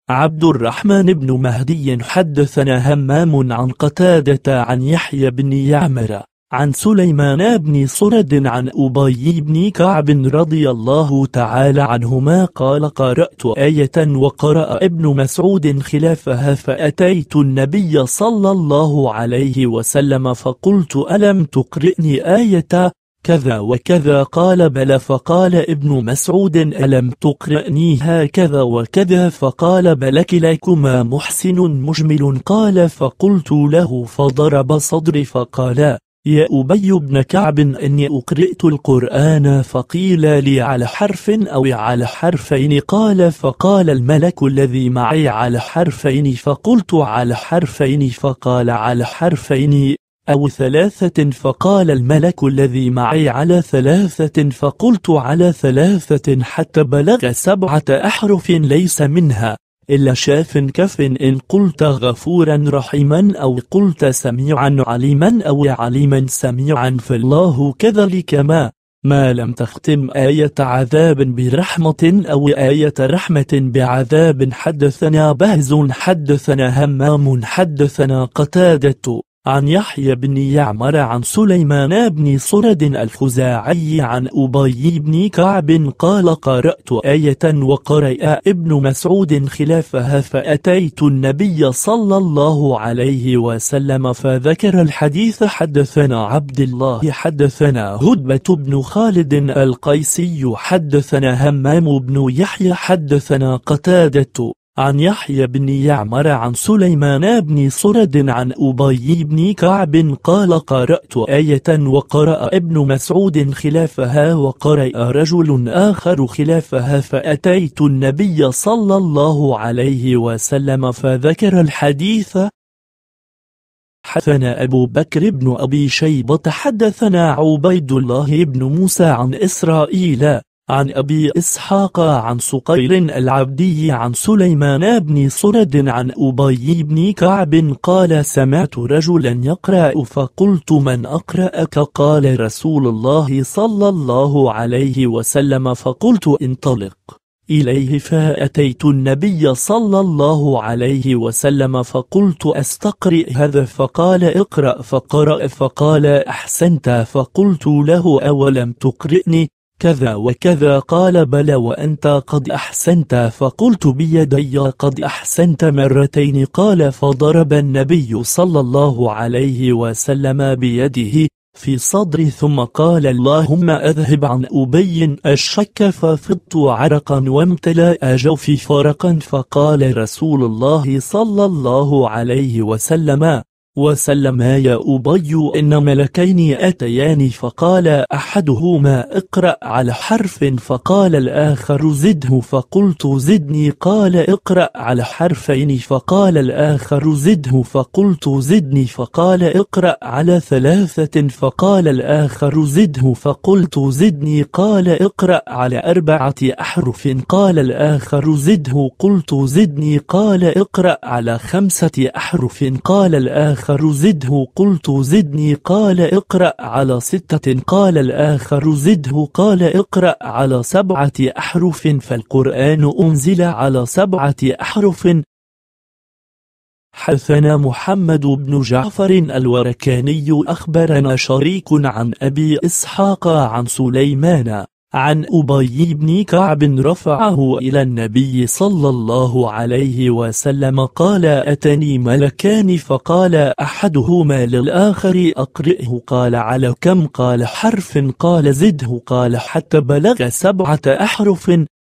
عبد الرحمن بن مهدي حدثنا همام عن قتادة عن يحيى بن يعمر عن سليمان بن صرد عن أبي بن كعب رضي الله تعالى عنهما قال: قرأت آية وقرأ ابن مسعود خلافها فأتيت النبي صلى الله عليه وسلم فقلت: ألم تقرئني آية كذا وكذا؟ قال: بلى. فقال ابن مسعود: ألم تقرئني هكذا وكذا؟ فقال: بلى، كلاكما محسن مجمل. قال: فقلت له فضرب صدري فقال: يا أبي بن كعب، إني أقرأت القرآن فقيل لي على حرف أو على حرفين. قال: فقال الملك الذي معي على حرفين، فقلت على حرفين. فقال: على حرفين أو ثلاثة. فقال الملك الذي معي على ثلاثة. فقلت على ثلاثة، حتى بلغ 7 أحرف ليس منها إلا شاف كف. إن قلت غفورا رحيما أو قلت سميعا عليما أو عليما سميعا فالله كذلك، ما لم تختم آية عذاب برحمة أو آية رحمة بعذاب. حدثنا بهز حدثنا همام حدثنا قتادة عن يحيى بن يعمر عن سليمان بن صرد الخزاعي عن أبي بن كعب قال: قرأت آية وقرأ ابن مسعود خلافها فأتيت النبي صلى الله عليه وسلم فذكر الحديث. حدثنا عبد الله حدثنا هدبة بن خالد القيسي حدثنا همام بن يحيى حدثنا قتادة عن يحيى بن يعمر عن سليمان بن صرد عن أبي بن كعب قال: قرأت آية وقرأ ابن مسعود خلافها وقرأ رجل آخر خلافها فأتيت النبي صلى الله عليه وسلم فذكر الحديث. حدثنا أبو بكر بن أبي شيبة حدثنا عبيد الله بن موسى عن إسرائيل عن أبي إسحاق عن صقير العبدي عن سليمان بن صرد عن أبي بن كعب قال: سمعت رجلا يقرأ فقلت: من أقرأك؟ قال: رسول الله صلى الله عليه وسلم. فقلت: انطلق إليه. فأتيت النبي صلى الله عليه وسلم فقلت: أستقرئ هذا؟ فقال: اقرأ. فقرأ فقال: أحسنت. فقلت له: أولم تقرئني كذا وكذا؟ قال: بلى وأنت قد أحسنت. فقلت: بيدي قد أحسنت مرتين. قال: فضرب النبي صلى الله عليه وسلم بيده في صدري ثم قال: اللهم أذهب عن أبي الشك. ففضت عرقا وامتلأ جوفي فرقا. فقال رسول الله صلى الله عليه وسلم: يا أبي، إن ملكين أتيان فقال أحدهما: اقرأ على حرف. فقال الآخر: زده. فقلت: زدني. قال: اقرأ على حرفين. فقال الآخر: زده. فقلت: زدني. فقال: اقرأ على 3. فقال الآخر: زده. فقلت: زدني. قال: اقرأ على 4 أحرف. قال الآخر: زده. قلت: زدني. قال: اقرأ على 5 أحرف. قال الآخر: زده. قلت: زدني. قال: اقرأ على 6. قال الآخر: زده. قال: اقرأ على 7 أحرف. فالقرآن أنزل على 7 أحرف. حدثنا محمد بن جعفر الوركاني أخبرنا شريك عن أبي إسحاق عن سليمان عن أبي بن كعب رفعه إلى النبي صلى الله عليه وسلم قال: أتني ملكان فقال أحدهما للآخر: أقرئه. قال: على كم؟ قال: حرف. قال: زده. قال: حتى بلغ 7 أحرف.